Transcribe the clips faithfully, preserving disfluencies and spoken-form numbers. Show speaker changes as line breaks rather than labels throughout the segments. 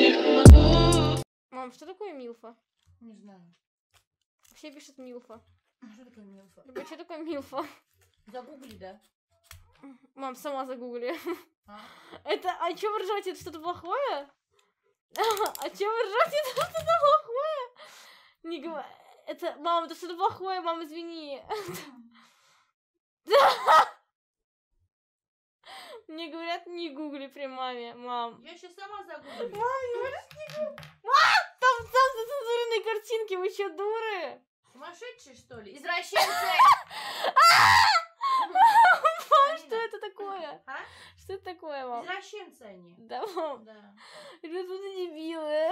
Мам, что такое милфа?
Не знаю.
Все пишут милфа.
Что такое милфа?
Либо что такое милфа?
Загугли, да?
Мам, сама загугли.
А?
Это, а чё вы ржете? Это что-то плохое? А чё вы ржете? Это что-то плохое? Не говори. Это, мам, это что-то плохое, мам, извини. Мне говорят, не гугли при маме, мам.
Я сейчас сама загуглю.
Мам, не говоришь, не гугли. Мам, там, там зацензуренные картинки, вы чё, дуры?
Сумасшедшие, что ли? Извращенцы!
Мам, что это такое?
А?
Что это такое, мам?
Извращенцы они.
Да, мам.
Да.
Ребят, вы дебилы.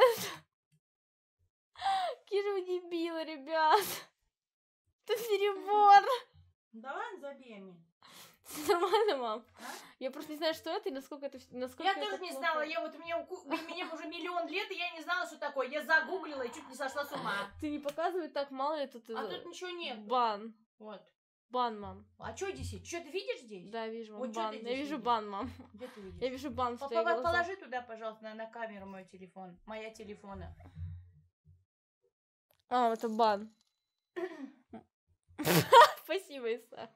Какие же вы дебилы, ребят. Это перебор.
Да ладно, забей мне.
Нормально, мам?
А?
Я просто не знаю, что это и насколько это... Насколько
Я
это
тоже не
плохо.
знала, я вот мне, уку- мне уже миллион лет, и я не знала, что такое. Я загуглила и чуть не сошла с ума.
Ты не показывай так, мало ли тут...
А
э,
тут ничего нет.
Бан.
Вот.
Бан, мам.
А что здесь? Что ты видишь здесь?
Да, вижу, мам.
Вот чё
Бан.
ты
Я
здесь
вижу
видишь?
бан, мам.
Где ты видишь?
Я вижу бан в
По-
твоих
по-
глазах.
Положи туда, пожалуйста, на, на камеру мой телефон. Моя телефона.
А, это бан. Спасибо, Исаак.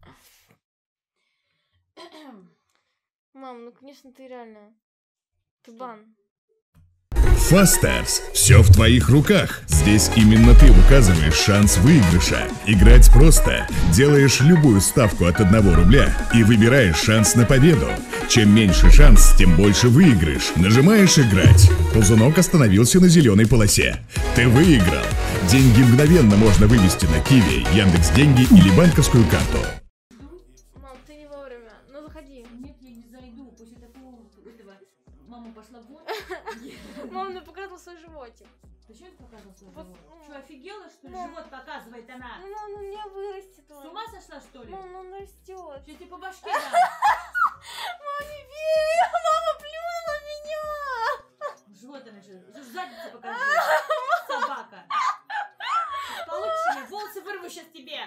Мам, ну конечно ты реально. Ты бан.
Fasters. Все в твоих руках. Здесь именно ты указываешь шанс выигрыша. Играть просто. Делаешь любую ставку от одного рубля и выбираешь шанс на победу. Чем меньше шанс, тем больше выигрыш. Нажимаешь «Играть». Ползунок остановился на зеленой полосе. Ты выиграл. Деньги мгновенно можно вывести на Киви, Яндекс.Деньги или банковскую карту.
Мам, ты не вовремя. Ну заходи.
Нет, я не зайду. После такого этого мама пошла вон.
Мам, ну показывал свой животик.
Зачем ты показывал свой
Вот,
живот?
ну,
Что, офигела, что ли?
ну,
Живот показывает она.
Ну, мам, ну у меня вырастет
С
он.
ума сошла, что ли?
Мам, ну он растет.
Что тебе по башке дам?
Мам, не бей! Мама плюнула меня!
Живот она же. Задницу покажи. Собака. Получишь меня, волосы вырву сейчас тебе.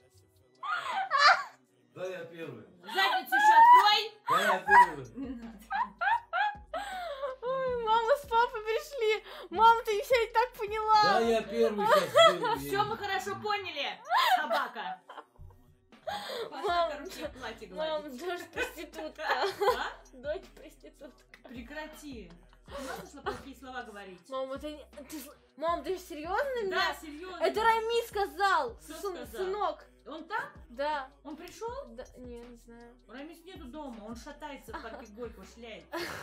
Да, я первый.
Задницу еще открой.
Да, я первый.
Ой, мама с папой пришли. Мам, ты все и так поняла.
Да, я первый сейчас.
Все мы хорошо поняли, собака. Пошла,
Мам,
короче, платье
Мам,
гладить.
дочь проститутка.
А?
Дочь проститутка.
Прекрати. С ума сошла плохие слова говорить?
Мам, это не... Ты... с- Мам, ты серьезно на меня?
Да, серьезно.
Это Рами сказал.
Кто
Сын-
сказал?
Сынок.
Он там?
Да.
Он пришел?
Да. Не, не знаю.
Рамис нету дома, он шатается в парке Горького, шляет.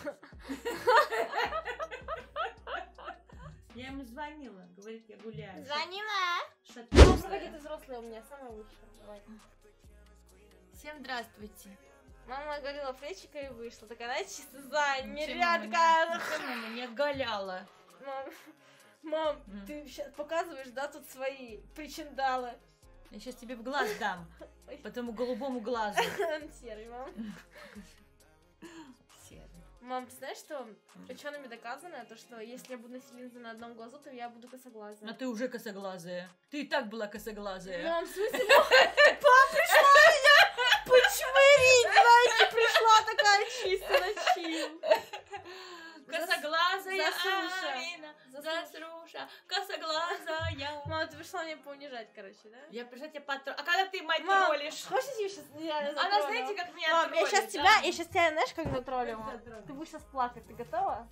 Я ему звонила, говорит, я гуляю.
Звонила. Мам,
Шатается.
погоди, ты взрослая у меня, самая лучшая. Давай.
Всем здравствуйте.
Мама говорила плечика и вышла. Так она чисто за
Ничего
нерядка.
мама не- мама не оголяла.
Мам, мам,
М.
ты сейчас показываешь, да, тут свои причиндалы.
Я сейчас тебе в глаз дам,
Ой.
по тому голубому глазу.
Он серый, мам.
Серый.
Мам, ты знаешь, что учеными доказано, то, что если я буду носить линзы на одном глазу, то я буду
А
косоглазая.
ты уже косоглазая. Ты и так была косоглазая.
Мам, в смысле? Папа пришла меня почмырить, знаете, пришла такая чисто на чил.
Косоглазая
Засруша.
Арина,
Засруша.
засруша, косоглазая.
Мама, ты пришла меня поунижать, короче, да?
Я пришла тебя потроллить. А когда ты, мать,
Мам,
троллишь?
хочешь я сейчас нереально
Она,
затроллю?
знаете, как меня
Мам, я
троллит,
сейчас
да?
тебя, я сейчас тебя, знаешь, как затроллю,
Как
мам?
затроллю?
Ты будешь сейчас плакать, ты готова?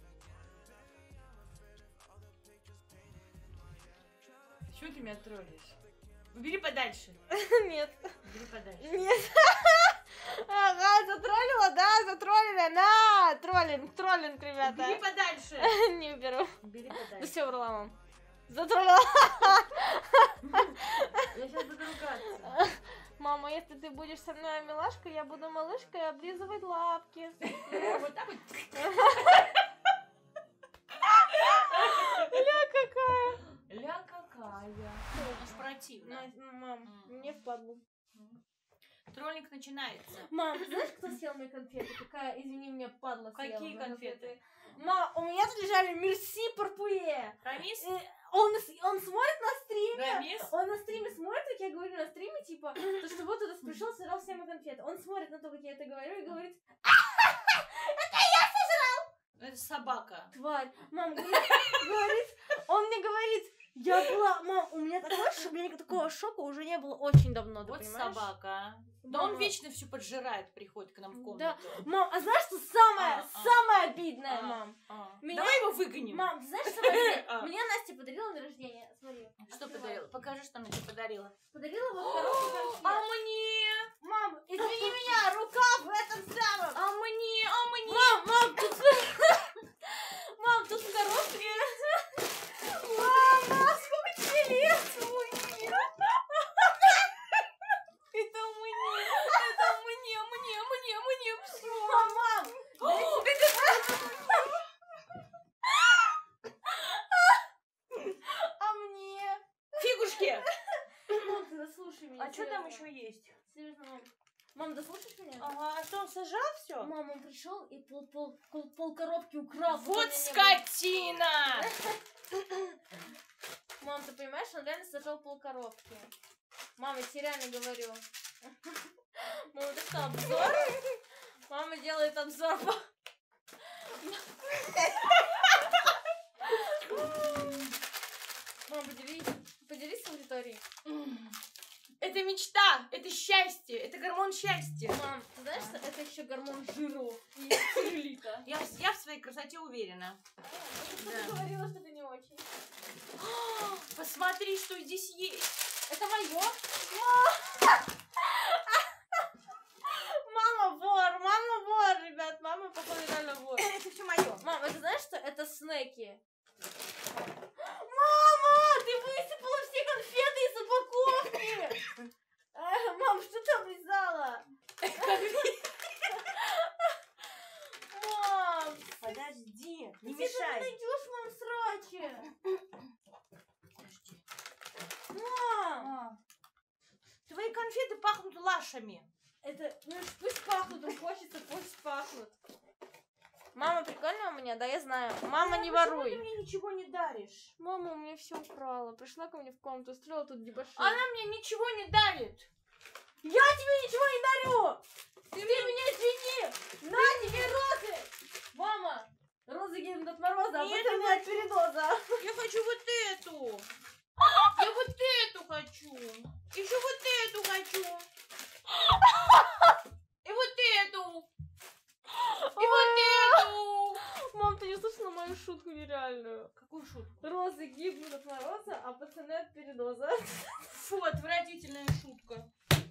Чего ты меня троллишь? Убери подальше.
Нет.
Убери подальше.
Нет. Ага, затроллила, да, затроллили. На, троллинг, троллинг, ребята.
Убери подальше.
Не уберу.
Убери
Ну
подальше.
все, врала, мам. Затроллила.
Я сейчас буду ругаться.
Мама, если ты будешь со мной милашкой, я буду малышкой облизывать лапки.
Вот так вот.
Ля какая.
Ля какая. Аж противно.
На- ну, Мам, мне впадлу.
Троллинг начинается.
Мам, знаешь, кто съел мои конфеты? Какая, извини, меня падла съела.
Какие
мои
конфеты?
Мам, у меня тут лежали Мерси Парпуе.
Рамис?
Э, Он, с- он смотрит на стриме.
Рамис?
Он на стриме смотрит, как я говорю на стриме, типа, то, что вот туда пришел, сырал все мои конфеты. Он смотрит на то, как я это говорю, и говорит,
Это это собака.
Тварь. Мам говорит, говорит, он мне говорит, я была, мам, у меня такой шок, у меня такого шока уже не было очень давно, ты
Вот
понимаешь?
собака. Да
Мама.
он вечно все поджирает, приходит к нам в
Да.
комнату.
Мам, а знаешь, что самое,
А, а.
самое обидное,
А,
мам?
а.
Меня-
Давай его выгоним.
Мам, ты знаешь, что самое обидное?
А.
Мне Настя подарила на рождение, смотри.
Что
открывай.
подарила? Покажи, что она тебе подарила.
Подарила вот коробку конфет.
А мне?
Мам, извини меня, рука в этом самом.
А мне? А мне?
Мам, мам, тут... Мам, тут в коробке... Мама, сколько тебе лет?
Это мне, это мне, мне, мне, мне, все.
Мам, а мне?
Фигушки.
Мам, ты дослушай меня.
А что там
серьезно.
еще есть?
Серьезно, мам. Мам, дослушаешь меня?
Ага, а что, он сожрал все?
Мам, он пришел и пол, пол, пол, пол коробки украл. пока
Вот
меня не
скотина!
было. Мам, ты понимаешь, он реально сожрал пол коробки. Мам, я тебе реально говорю. Мам, это что, обзор? Мама делает обзор. Мам, поделись, поделись с аудиторией.
Это мечта, это счастье, это гормон счастья.
Мам, ты знаешь, что это еще гормон жиров и целлюлита?
Я, в- я в своей красоте уверена.
Ты говорила, что ты не очень.
Посмотри, что здесь есть.
Это мое? Мама вор, мама вор, ребят, мама, походу, реально вор.
Это все мое.
Мам, это знаешь, что это снеки? Мама, ты высыпала все конфеты из упаковки! Э, Мам, что ты облизала? Мам,
Подожди, не
где ты
мешай.
найдешь, мам, срачи?
Подожди.
Мам,
А. Твои конфеты пахнут лашами.
это, ну пусть пахнут, им хочется, пусть пахнут. Мама прикольная у меня, да, я знаю. Мама, не
Почему
воруй.
ты мне ничего не даришь?
Мама у меня все украла. Пришла ко мне в комнату, устроила тут дебошир.
Она мне ничего не дарит.
Я тебе ничего не дарю! Ты, меня извини! На тебе розы! Мама! Розы гибнут от мороза, а
Нет,
потом
я
от передоза.
Я хочу вот эту. Я вот эту хочу. Еще вот эту хочу. И вот эту. И вот эту.
Мам, ты не слышала мою шутку нереальную?
Какую шутку?
Розы гибнут от мороза, а пацаны от передоза.
Фу, отвратительная шутка.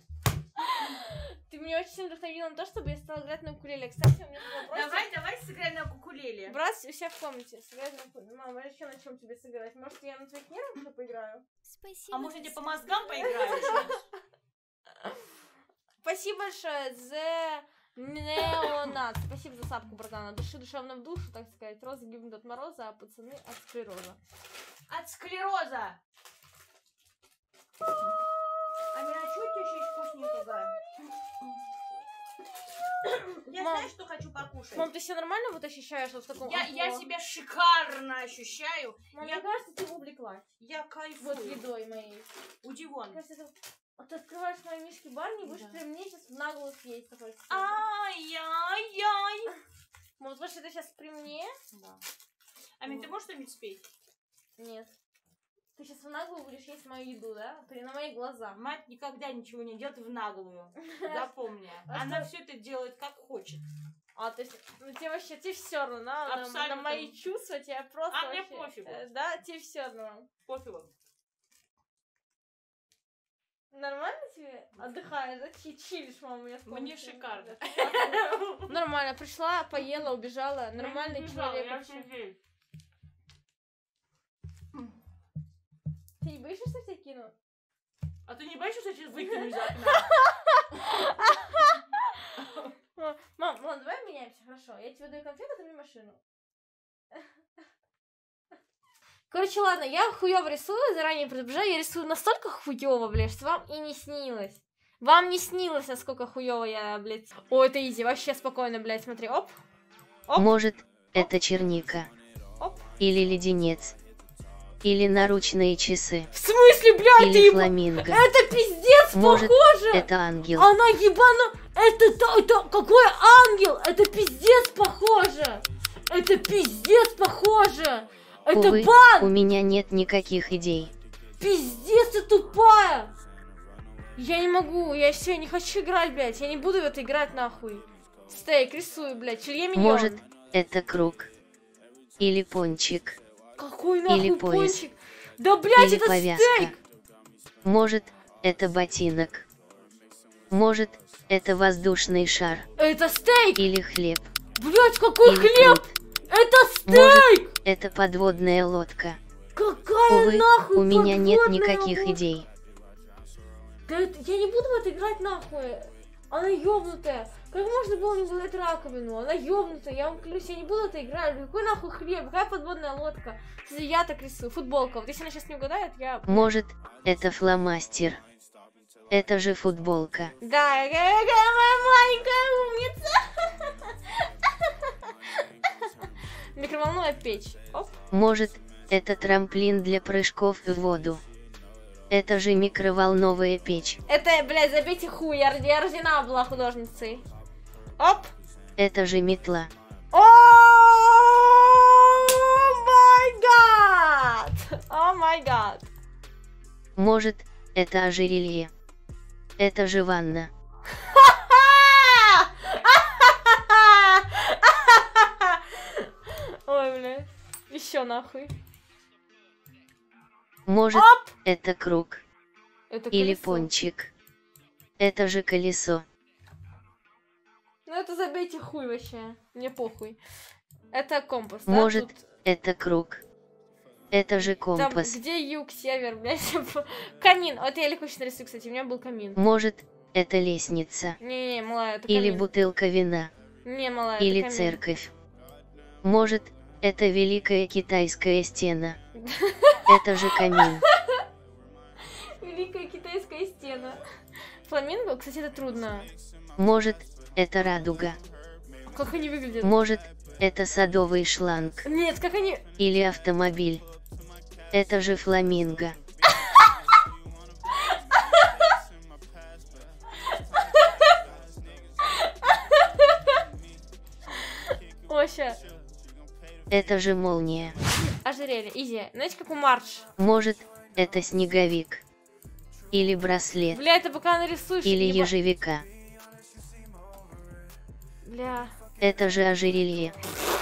Ты меня очень сильно вдохновила на то, чтобы я стала играть на укулеле. Кстати, у меня был вопрос.
Давай, давай сыграй на укулеле.
Брат, у себя в комнате. Сыграть на укулеле. Мама, а еще на чем тебе сыграть? Может, я на твоих нервах еще поиграю?
А может, я тебе по мозгам поиграю сейчас?
Спасибо большое за неонат. Спасибо за сапку, братан. От души душевно в душу, так сказать. Розы гибнут от мороза, а пацаны от склероза.
От склероза. Амина, а что у тебя еще есть вкусненького? Я
Мам.
знаю, что хочу покушать.
Мам, ты себя нормально вот ощущаешь вот в таком...
Я, я
амплуа?
себя шикарно ощущаю.
Мам,
я-
мне кажется, ты увлеклась.
Я кайфую.
Вот едой моей.
Удивон.
Мне кажется, это... А ты открываешь мои мишки барни и будешь
Да.
прям мне сейчас в наглую съесть такой.
Ай-яй-яй.
Мам, вот что ты сейчас при мне?
Да. Амин, ты можешь что-нибудь спеть?
Нет. Ты сейчас в наглую будешь есть мою еду, да? При на мои глаза.
Мать никогда ничего не делает в наглую. Запомни.
А
Она
что?
все это делает как хочет.
А, то есть, ну тебе вообще, тебе все равно, да? На- На,
Абсолютно.
мои чувства тебе просто
А мне
вообще,
пофигу.
э, да, тебе все равно.
Пофигу.
Нормально тебе? Отдыхаешь, да? Чи- Чилишь, мама, у меня в
Мне
комнате.
шикарно.
Да. Нормально, пришла, поела, убежала. Нормальный человек вообще. Ты не боишься, что тебя кину?
А ты не боишься, что я сейчас выкину из окна?
Ма- Мам, ладно, давай меняемся, хорошо. Я тебе даю конфету, ты мне машину. Короче, ладно, я хуёво рисую, заранее предупреждаю, я рисую настолько хуёво, блядь, что вам и не снилось. Вам не снилось, насколько хуёво я, блядь. О, это изи, вообще спокойно, блядь, смотри, оп. Оп.
Может, это черника.
Оп.
Или леденец. Или наручные часы.
В смысле, блядь, ты
Или
еб...
фламинго.
Это пиздец
Может,
похоже!
Это ангел.
Она ебана... Это, то- это какой ангел? Это пиздец похоже! Это пиздец похоже! Это
Увы,
бан!
у меня нет никаких идей.
Пиздец, ты тупая! Я не могу, я все, не хочу играть, блядь. Я не буду в это играть, нахуй. Стейк, рисую, блядь. Чилье миньон.
Может, это круг. Или пончик.
Какой нахуй
или пояс.
пончик? Да, блядь,
Или
это
повязка.
стейк!
Может, это ботинок. Может, это воздушный шар.
Это стейк!
Или хлеб.
Блядь, какой
Или
хлеб!
пруд.
Это
Может,
стейк!
это подводная лодка.
Какая
Увы,
нахуй
у меня нет
подводная
никаких
лодка?
идей.
Да это- я не буду в это играть, нахуй. Она ёбнутая. Как можно было не выдать раковину? Она ёбнутая, я вам клянусь, я не буду в это играть. Какой нахуй хлеб? Какая подводная лодка? Кстати, я так рисую. Футболка. Вот если она сейчас не угадает, я...
Может, это фломастер. Это же футболка.
Да, какая моя маленькая умница. Микроволновая печь. Оп.
Может, это трамплин для прыжков в воду. Это же микроволновая печь.
Это, блядь, забейте хуй, я, я рождена была художницей. Оп.
Это же метла.
О май гад! О май гад!
Может, это ожерелье. Это же ванна.
Ой, блядь. Еще нахуй.
Может,
Оп!
это круг.
Это
Или
колесо.
пончик. Это же колесо.
Ну это забейте хуй вообще. Мне похуй. Это компас, да?
Может,
Тут-
это круг. Это же
Там,
компас.
где юг, север, блядь. Камин. Вот я легко сейчас нарисую, кстати. У меня был камин.
Может, это лестница.
Не-не, малая, это
Или
камин.
бутылка вина.
Не, малая, это
Или
камин.
церковь. Может, это Великая Китайская стена. Это же камин.
Великая китайская стена. Фламинго, кстати, это трудно.
Может, это радуга.
Как они выглядят?
Может, это садовый шланг.
Нет, как они...
Или автомобиль. Это же фламинго.
Вообще.
Это же молния.
Ожерелье, изи. Знаете, как у Марш?
Может, это снеговик. Или браслет.
Бля, это пока нарисуешь...
Или
еба-
ежевика.
Бля.
Это же ожерелье.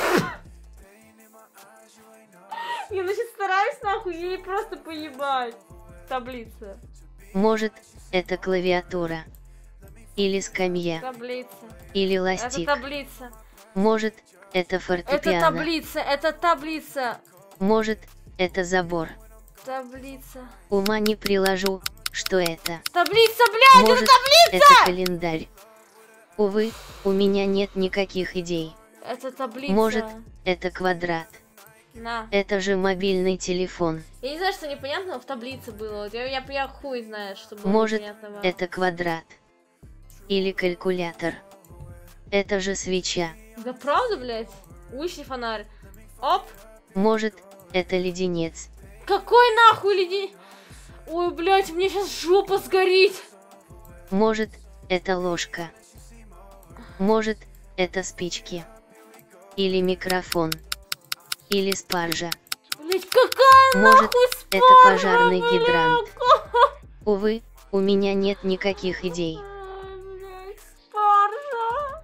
Я, значит, стараюсь, нахуй, ей просто поебать. Таблица.
Может, это клавиатура. Или скамья.
Таблица.
Или
Это
ластик.
таблица.
Может, это
Это
фортепиано.
таблица, это таблица.
Может, это забор.
Таблица.
Ума не приложу, что это.
Таблица, блядь,
Может,
это таблица!
это календарь. Увы, у меня нет никаких идей.
Это таблица.
Может, это квадрат.
На.
Это же мобильный телефон.
Я не знаю, что непонятного в таблице было. Вот Я, я, я хуй знает, что было
Может,
непонятного.
это квадрат. Или калькулятор. Это же свеча.
Да правда, блядь? Лучший фонарь. Оп.
Может, это леденец.
Какой нахуй ледень? Ой, блядь, мне сейчас жопа сгорит.
Может, это ложка. Может, это спички. Или микрофон. Или спаржа.
Блядь, какая
Может,
нахуй спаржа,
это пожарный
блядь?
гидрант. Увы, у меня нет никаких идей.
Ай, блядь, спаржа.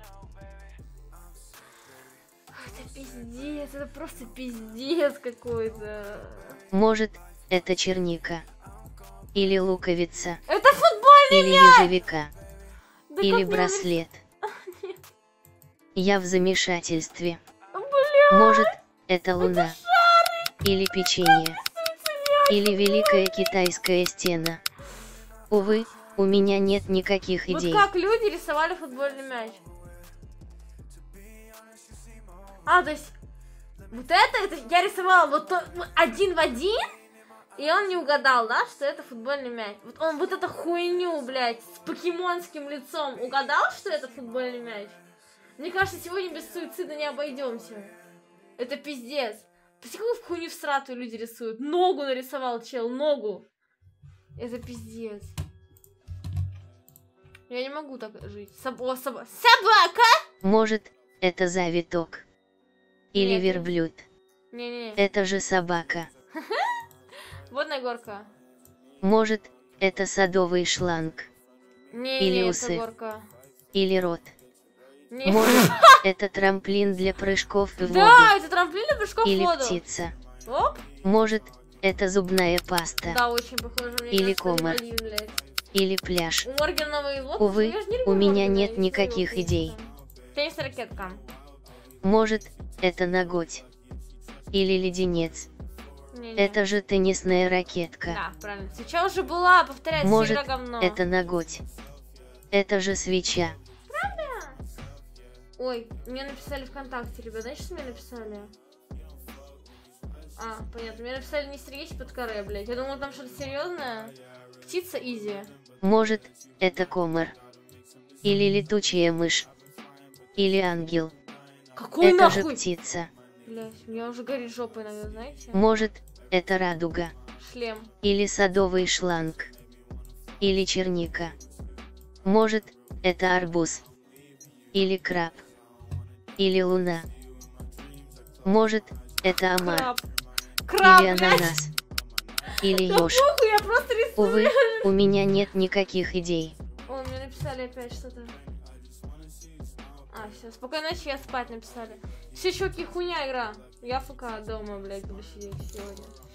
Это пиздец, это просто пиздец какой-то.
Может, это черника. Или луковица.
Это футбольный
Или
мяч!
ежевика.
Да
Или
как мне
браслет.
Нет.
Я в замешательстве.
Бля,
Может, это луна. Или печенье. Или Великая Китайская стена. Увы, у меня нет никаких
вот
идей.
как люди рисовали футбольный мяч. А, то есть, вот это, это я рисовала вот то- вот один в один, и он не угадал, да, что это футбольный мяч. Вот он вот эту хуйню, блядь, с покемонским лицом угадал, что это футбольный мяч. Мне кажется, сегодня без суицида не обойдемся. Это пиздец. Посмотри, какую хуйню в сратую люди рисуют. Ногу нарисовал чел, ногу. Это пиздец. Я не могу так жить. Соб... О, соба... Собака!
Может, это завиток. Или
Нет.
верблюд.
Не-не-не.
Это же собака.
Водная горка.
Может, это садовый шланг.
Не,
Или
не,
усы.
это горка.
Или рот.
Не.
Может, это трамплин для прыжков в воду.
Да, это трамплин для прыжков в
Или
воду.
птица.
Оп.
Может, это зубная паста.
Да, очень похоже. Мне
Или
кажется,
комар.
блин, блядь.
Или пляж.
У Моргана новый лоб.
Увы,
Я ж не
у
люблю
меня
Моргана,
нет
я не
никаких
люблю
идей.
тенниса. Теннис-ракетка.
Может, это ноготь. Или леденец.
Не-не.
Это же теннисная ракетка.
Да, правильно. Свеча уже была, повторяется,
Может,
всегда говно.
это ноготь. Это же свеча.
Ой, мне написали ВКонтакте, ребят, знаете, что мне написали? А, понятно, мне написали не Сергей Подкаре, блядь. Я думала, там что-то серьезное. Птица изи.
Может, это комар. Или летучая мышь. Или ангел.
Какой
это же
нахуй?
птица.
Блядь, у меня уже горит жопа иногда, знаете?
Может, это радуга.
Шлем.
Или садовый шланг. Или черника. Может, это арбуз. Или краб. Или луна. Может, это омар.
Краб. Краб,
Или
блядь.
ананас. Или
Да
ёж.
похуй, я просто рисую.
Увы, у меня нет никаких идей.
О, мне написали опять что-то. А, все, спокойной ночи, я спать написали. Все, чуваки, хуйня игра. Я ФК дома, блядь, буду сидеть сегодня.